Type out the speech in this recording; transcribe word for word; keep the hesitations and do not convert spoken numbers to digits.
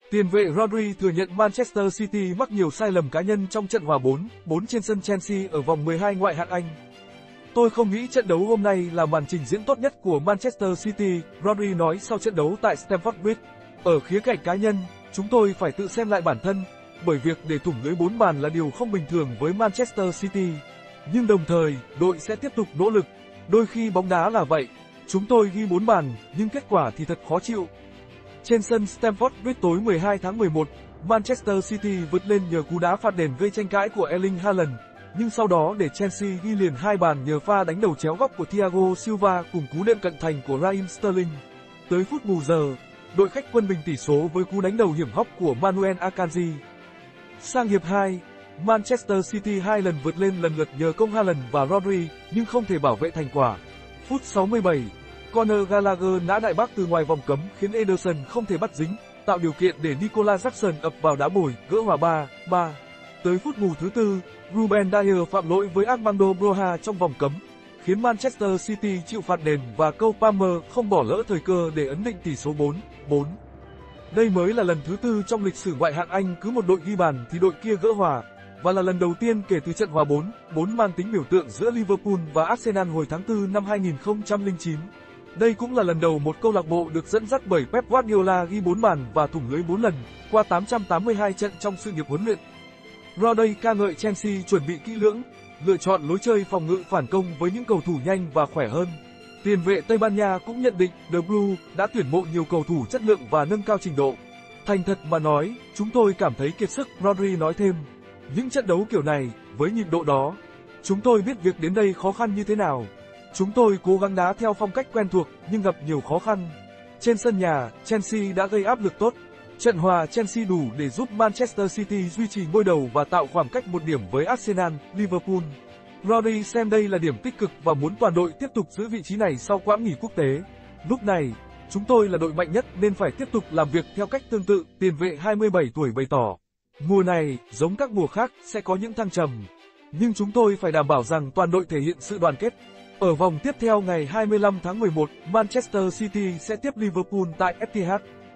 Tiền vệ Rodri thừa nhận Manchester City mắc nhiều sai lầm cá nhân trong trận hòa bốn bốn trên sân Chelsea ở vòng mười hai ngoại hạng Anh. Tôi không nghĩ trận đấu hôm nay là màn trình diễn tốt nhất của Manchester City, Rodri nói sau trận đấu tại Stamford Bridge. Ở khía cạnh cá nhân, chúng tôi phải tự xem lại bản thân, bởi việc để thủng lưới bốn bàn là điều không bình thường với Manchester City. Nhưng đồng thời, đội sẽ tiếp tục nỗ lực. Đôi khi bóng đá là vậy, chúng tôi ghi bốn bàn, nhưng kết quả thì thật khó chịu. Trên sân Stamford Bridge tối mười hai tháng mười một, Manchester City vượt lên nhờ cú đá phạt đền gây tranh cãi của Erling Haaland, nhưng sau đó để Chelsea ghi liền hai bàn nhờ pha đánh đầu chéo góc của Thiago Silva cùng cú nện cận thành của Raheem Sterling. Tới phút bù giờ, đội khách quân bình tỷ số với cú đánh đầu hiểm hóc của Manuel Akanji. Sang hiệp hai, Manchester City hai lần vượt lên lần lượt nhờ công Haaland và Rodri, nhưng không thể bảo vệ thành quả. Phút sáu mươi bảy, Conor Gallagher nã đại bác từ ngoài vòng cấm khiến Ederson không thể bắt dính, tạo điều kiện để Nicolas Jackson ập vào đá bồi, gỡ hòa ba ba. Tới phút bù thứ tư, Ruben Dias phạm lỗi với Armando Broja trong vòng cấm, khiến Manchester City chịu phạt đền và Cole Palmer không bỏ lỡ thời cơ để ấn định tỷ số bốn bốn. Đây mới là lần thứ tư trong lịch sử ngoại hạng Anh cứ một đội ghi bàn thì đội kia gỡ hòa, và là lần đầu tiên kể từ trận hòa bốn bốn mang tính biểu tượng giữa Liverpool và Arsenal hồi tháng tư năm hai nghìn không trăm lẻ chín. Đây cũng là lần đầu một câu lạc bộ được dẫn dắt bởi Pep Guardiola ghi bốn bàn và thủng lưới bốn lần qua tám trăm tám mươi hai trận trong sự nghiệp huấn luyện. Rodri ca ngợi Chelsea chuẩn bị kỹ lưỡng, lựa chọn lối chơi phòng ngự phản công với những cầu thủ nhanh và khỏe hơn. Tiền vệ Tây Ban Nha cũng nhận định The Blue đã tuyển mộ nhiều cầu thủ chất lượng và nâng cao trình độ. Thành thật mà nói, chúng tôi cảm thấy kiệt sức, Rodri nói thêm. Những trận đấu kiểu này, với nhịp độ đó, chúng tôi biết việc đến đây khó khăn như thế nào. Chúng tôi cố gắng đá theo phong cách quen thuộc nhưng gặp nhiều khó khăn. Trên sân nhà, Chelsea đã gây áp lực tốt. Trận hòa Chelsea đủ để giúp Manchester City duy trì ngôi đầu và tạo khoảng cách một điểm với Arsenal, Liverpool. Rodri xem đây là điểm tích cực và muốn toàn đội tiếp tục giữ vị trí này sau quãng nghỉ quốc tế. Lúc này, chúng tôi là đội mạnh nhất nên phải tiếp tục làm việc theo cách tương tự, tiền vệ hai mươi bảy tuổi bày tỏ. Mùa này, giống các mùa khác, sẽ có những thăng trầm. Nhưng chúng tôi phải đảm bảo rằng toàn đội thể hiện sự đoàn kết. Ở vòng tiếp theo ngày hai mươi lăm tháng mười một, Manchester City sẽ tiếp Liverpool tại Etihad.